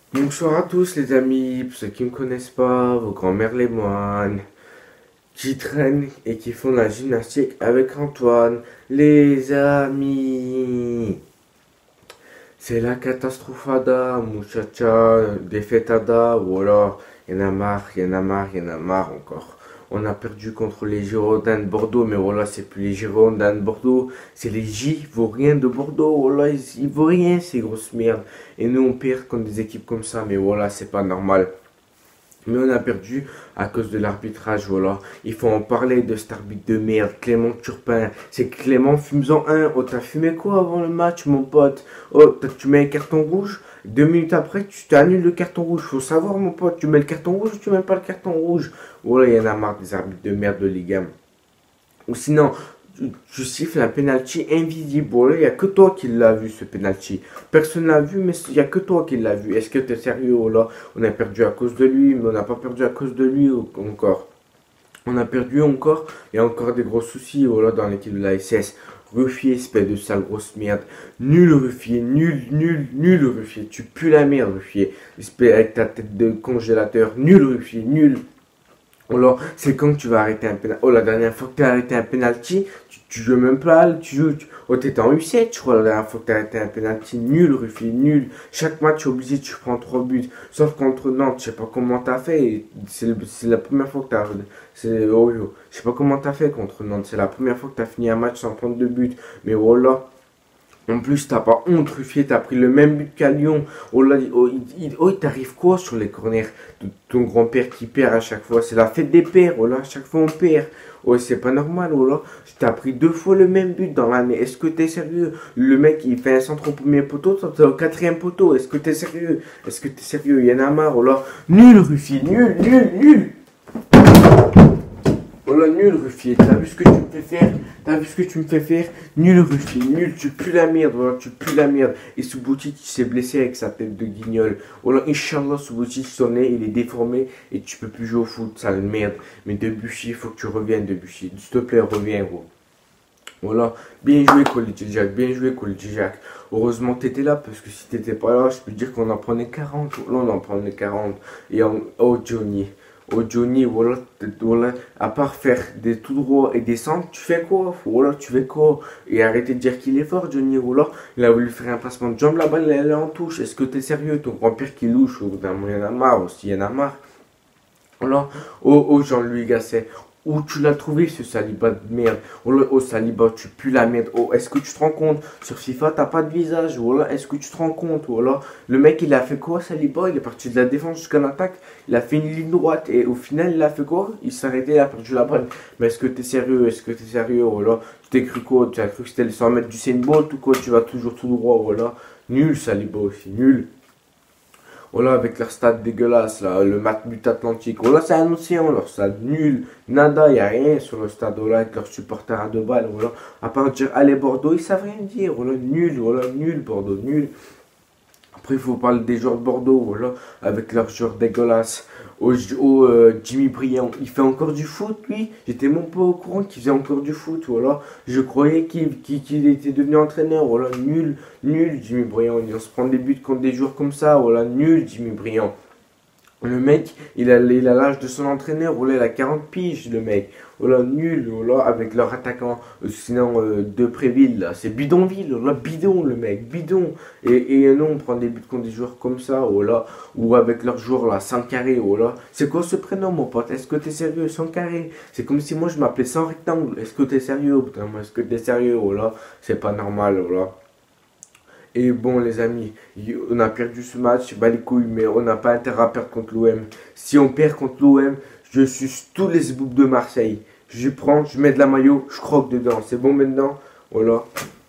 Bonsoir à tous les amis, pour ceux qui ne me connaissent pas, vos grands-mères les moines, qui traînent et qui font la gymnastique avec Antoine, les amis. C'est la catastrophada, muchacha, défaitada, ou alors, y en a marre, y en a marre, y en a marre encore. On a perdu contre les Girondins de Bordeaux, mais voilà, c'est plus les Girondins de Bordeaux, c'est les J-Vauriens de Bordeaux, voilà, ils vaut rien ces grosses merdes. Et nous, on perd contre des équipes comme ça, mais voilà, c'est pas normal. Mais on a perdu à cause de l'arbitrage, voilà. Il faut en parler de cet arbitre de merde, Clément Turpin. C'est Clément, fume-en un. Oh, t'as fumé quoi avant le match, mon pote? Oh, tu mets un carton rouge. 2 minutes après, tu t'annules le carton rouge. Faut savoir, mon pote, tu mets le carton rouge ou tu mets pas le carton rouge? Voilà, il y en a marre des arbitres de merde de Ligue 1. Ou sinon, tu siffles un penalty invisible. Il n'y a que toi qui l'as vu ce penalty. Personne l'a vu, mais il n'y a que toi qui l'as vu. Est-ce que tu es sérieux? Oh là, on a perdu à cause de lui, mais on n'a pas perdu à cause de lui encore. On a perdu encore. Il y a encore des gros soucis dans l'équipe de la SS. Ruffier, espèce de sale grosse merde. Nul Ruffier, nul Ruffier. Tu pues la merde, Ruffier. Espèce avec ta tête de congélateur. Nul Ruffier, nul. Alors, c'est quand que tu vas arrêter un penalty. Oh, la dernière fois que tu as arrêté un penalty, tu joues même pas, oh, t'étais en U7, je crois, la dernière fois que tu as arrêté un penalty. Nul, Ruffier, nul. Chaque match, obligé, tu prends 3 buts. Sauf contre Nantes, je sais pas comment t'as fait. C'est la première fois que t'as. Je sais pas comment t'as fait contre Nantes. C'est la première fois que t'as fini un match sans prendre de but. Mais voilà. En plus, t'as pas honte, Ruffier, t'as pris le même but qu'à Lyon. Oh là, il t'arrive quoi sur les corners de ton grand-père qui perd à chaque fois? C'est la fête des pères, oh là, à chaque fois on perd. Oh, c'est pas normal, oh là. T'as pris 2 fois le même but dans l'année. Est-ce que t'es sérieux? Le mec, il fait un centre au premier poteau, toi, t'es au quatrième poteau. Est-ce que t'es sérieux? Est-ce que t'es sérieux? Il y en a marre, oh là. Nul, Ruffier, nul. Oh là, nul, Ruffier, t'as vu ce que tu me fais faire? T'as vu ce que tu me fais faire? Nul, Ruffier, nul, tu pues la merde, voilà, tu pues la merde. Et Subouti, il s'est blessé avec sa tête de guignol. Oh là, Inch'Allah, Subouti, son nez, il est déformé et tu peux plus jouer au foot, sale merde. Mais Debuchy, il faut que tu reviennes, Debuchy. S'il te plaît, reviens, gros. Voilà, bien joué, Quality Jack, bien joué, Quality Jack. Heureusement que t'étais là, parce que si t'étais pas là, je peux te dire qu'on en prenait 40. Là, on en prenait 40. Oh, Johnny. Oh Johnny, voilà, à part faire des tout droits et des centres, tu fais quoi? Voilà, tu fais quoi? Et arrêtez de dire qu'il est fort, Johnny, voilà. Il a voulu faire un passement de jambe, la balle, elle est en touche. Est-ce que t'es sérieux? Ton grand-père qui louche, au bout d'un moment, il y en a marre aussi, il y en a marre. Voilà, oh Jean-Louis Gasset, où tu l'as trouvé ce Saliba de merde? Oh Saliba, tu pues la merde. Oh, est-ce que tu te rends compte? Sur FIFA, t'as pas de visage. Voilà, est-ce que tu te rends compte? Voilà, le mec, il a fait quoi, Saliba? Il est parti de la défense jusqu'à l'attaque. Il a fait une ligne droite. Et au final, il a fait quoi? Il s'est arrêté, il a perdu la balle. Mais est-ce que t'es sérieux? Est-ce que t'es sérieux? Voilà, tu t'es cru quoi? Tu as cru que c'était le 100 mètres du Usain Bolt ou quoi? Tu vas toujours tout droit. Voilà, nul, Saliba aussi, nul. Voilà, avec leur stade dégueulasse, là, le Matmut Atlantique. Voilà, c'est un océan, leur stade nul. Nada, il n'y a rien sur le stade, voilà, avec leurs supporters à 2 balles. Voilà, à part dire, allez, Bordeaux, ils savent rien dire. Voilà, nul, Bordeaux, nul. Après, il faut parler des joueurs de Bordeaux, voilà, avec leurs joueurs dégueulasses. Jimmy Briand, il fait encore du foot, lui. J'étais même pas au courant qu'il faisait encore du foot, voilà. Je croyais qu'il était devenu entraîneur, voilà. Nul, Jimmy Briand. Il se prend des buts contre des joueurs comme ça, voilà. Nul, Jimmy Briand. Le mec, il a l'âge de son entraîneur, voilà, il a 40 piges, le mec. Voilà, nul, voilà, avec leur attaquant, sinon de Préville, là, c'est bidonville, voilà, bidon, le mec, bidon. Et non, on prend des buts contre des joueurs comme ça, voilà, ou avec leurs joueurs, là, sans carré, voilà. C'est quoi ce prénom, mon pote? Est-ce que t'es sérieux? Sans carré. C'est comme si moi je m'appelais sans rectangle. Est-ce que t'es sérieux, putain? Est-ce que t'es sérieux, voilà? C'est pas normal, voilà. Et bon, les amis, on a perdu ce match, bah les couilles, mais on n'a pas intérêt à perdre contre l'OM. Si on perd contre l'OM, je suce tous les boucs de Marseille. Je prends, je mets de la maillot, je croque dedans. C'est bon maintenant? Voilà.